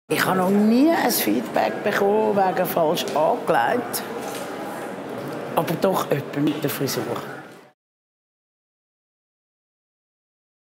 Ich habe noch nie ein Feedback bekommen wegen falsch angelegt. Aber doch jemand mit der Frisur.